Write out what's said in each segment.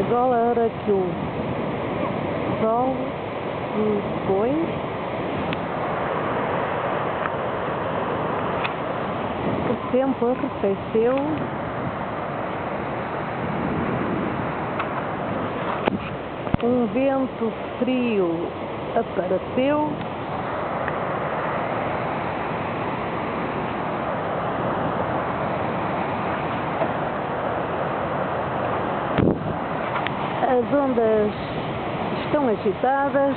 Agora que o sol se põe, o tempo arrefeceu, um vento frio apareceu. As ondas estão agitadas.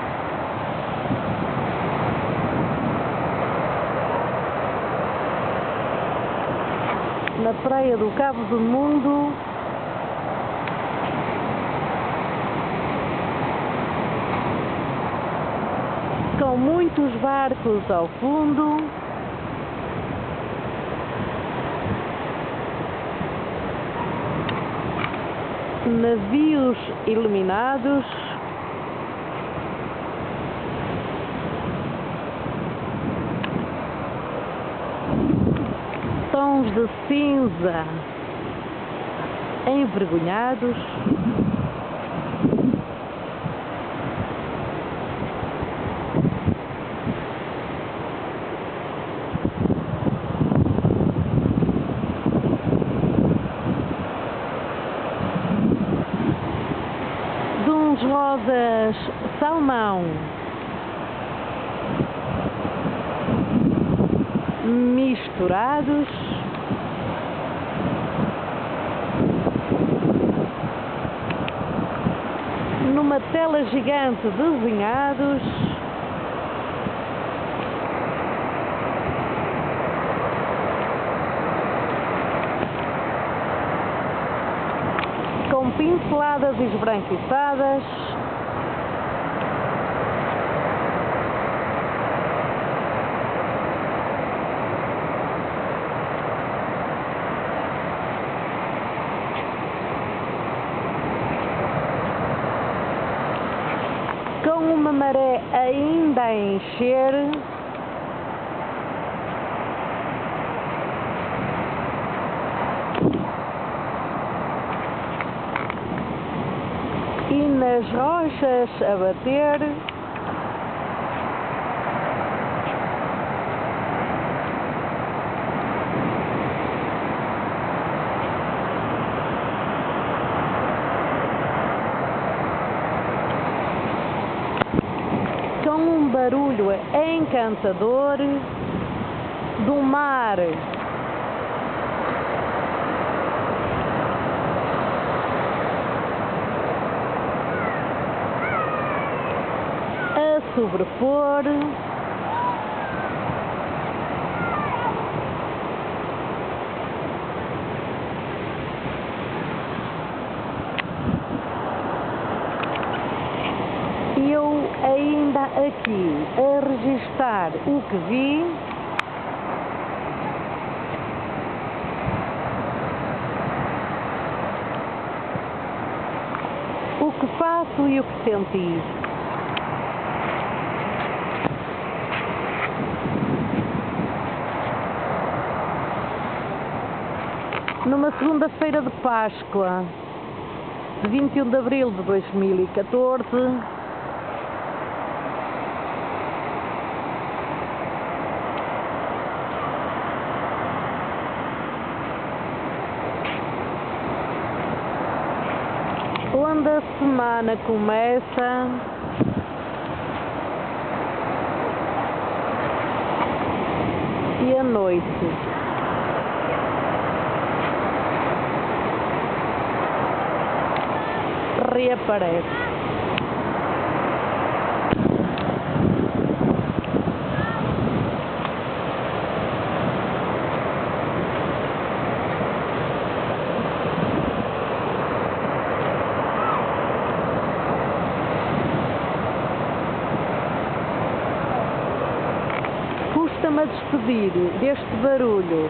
Na praia do Cabo do Mundo, com muitos barcos ao fundo. Navios iluminados. Tons de cinza envergonhados. De uns rosas salmão misturados. Numa tela gigante desenhados. Com pinceladas esbranquiçadas. Com uma maré ainda a encher. E nas rochas a bater. Com um barulho encantador do mar a sobrepor. Eu ainda aqui a registar o que vi. O que faço e o que senti. Numa segunda-feira de Páscoa, de 21 de abril de 2014, onde a semana começa e a noite reaparece. Custa-me a despedir deste barulho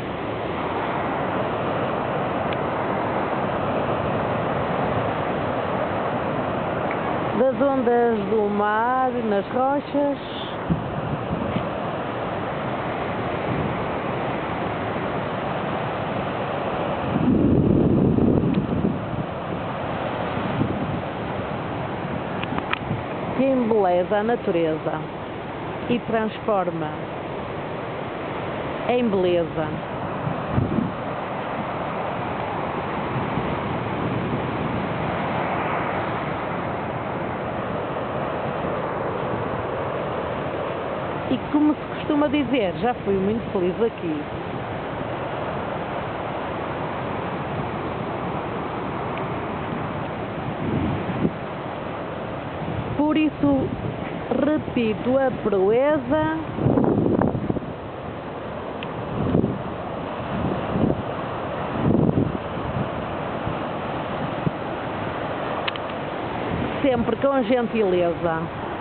das ondas do mar nas rochas. que embeleza a natureza e transforma em beleza. E como se costuma dizer, já fui muito feliz aqui. Por isso, repito a proeza sempre com gentileza.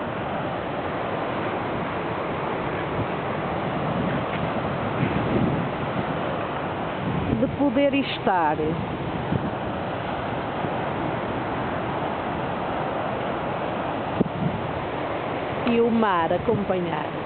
De poder estar e o mar acompanhar.